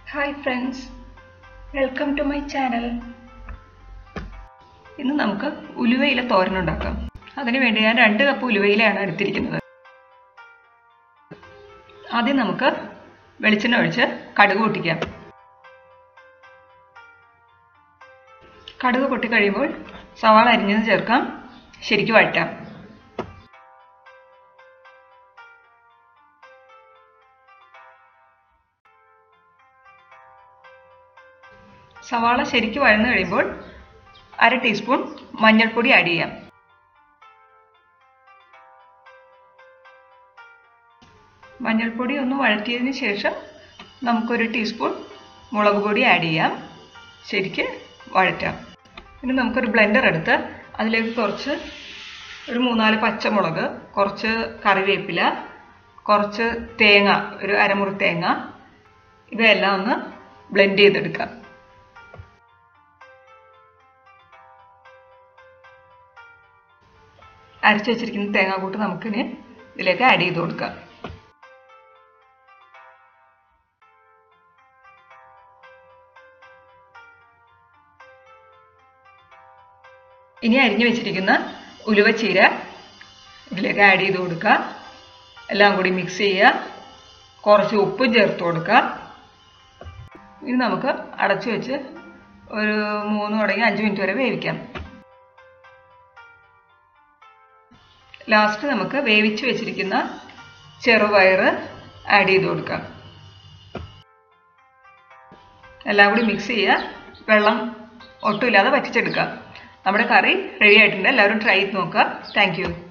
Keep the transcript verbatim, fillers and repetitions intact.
Hi friends, welcome to my channel. ഇന്ന് നമുക്ക് ഉലുവയില തോരൻ ഉണ്ടാക്കാം. അതിനു വേണ്ടി ഞാൻ രണ്ട് കപ്പ് ഉലുവയിലയാണ് എടുത്തിരിക്കുന്നത്. ആദ്യം നമുക്ക് വെളിച്ചെണ്ണ ഒഴിച്ച് കടുക് പൊട്ടിക്കാം. കടുക് പൊട്ടി കഴിയുമ്പോൾ സവാള അരിഞ്ഞത് ചേർക്കാം. ശരിക്കും വഴറ്റാം. സവാള ശരിക്കും വഴന്നു കഴിയുമ്പോൾ അര ടീസ്പൂൺ മഞ്ഞൾപ്പൊടി ആഡ് ചെയ്യാം. മഞ്ഞൾപ്പൊടി ഒന്ന് വഴറ്റിയതിന് ശേഷം നമുക്കൊരു ടീസ്പൂൺ മുളക് പൊടി ആഡ് ചെയ്യാം. ശരിക്ക് വഴറ്റാം. ഇനി നമുക്കൊരു ബ്ലെൻഡർ എടുത്ത് അതിലേക്ക് കുറച്ച് ഒരു മൂന്നാല് പച്ചമുളക്, കുറച്ച് കറിവേപ്പില, കുറച്ച് തേങ്ങ, ഒരു അരമുറി തേങ്ങ, ഇവയെല്ലാം ഒന്ന് ബ്ലെൻഡ് ചെയ്തെടുക്കാം. അരച്ചു വെച്ചിരിക്കുന്ന തേങ്ങാക്കൂട്ട് നമുക്കിനി ഇതിലേക്ക് ആഡ് ചെയ്ത് കൊടുക്കാം. ഇനി അരിഞ്ഞു വെച്ചിരിക്കുന്ന ഉലുവ ചീര ഇതിലേക്ക് ആഡ് ചെയ്ത് കൊടുക്കുക. എല്ലാം കൂടി മിക്സ് ചെയ്യുക. കുറച്ച് ഉപ്പും ചേർത്ത് കൊടുക്കുക. ഇനി നമുക്ക് അടച്ചു വെച്ച് ഒരു മൂന്ന് തുടങ്ങി അഞ്ച് മിനിറ്റ് വരെ വേവിക്കാം. ലാസ്റ്റ് നമുക്ക് വേവിച്ച് വെച്ചിരിക്കുന്ന ചെറുപയർ ആഡ് ചെയ്ത് കൊടുക്കാം. എല്ലാം കൂടി മിക്സ് ചെയ്യുക. വെള്ളം ഒട്ടുമില്ലാതെ വറ്റിച്ചെടുക്കുക. നമ്മുടെ കറി റെഡി ആയിട്ടുണ്ട്. എല്ലാവരും ട്രൈ ചെയ്ത് നോക്കുക. Thank U.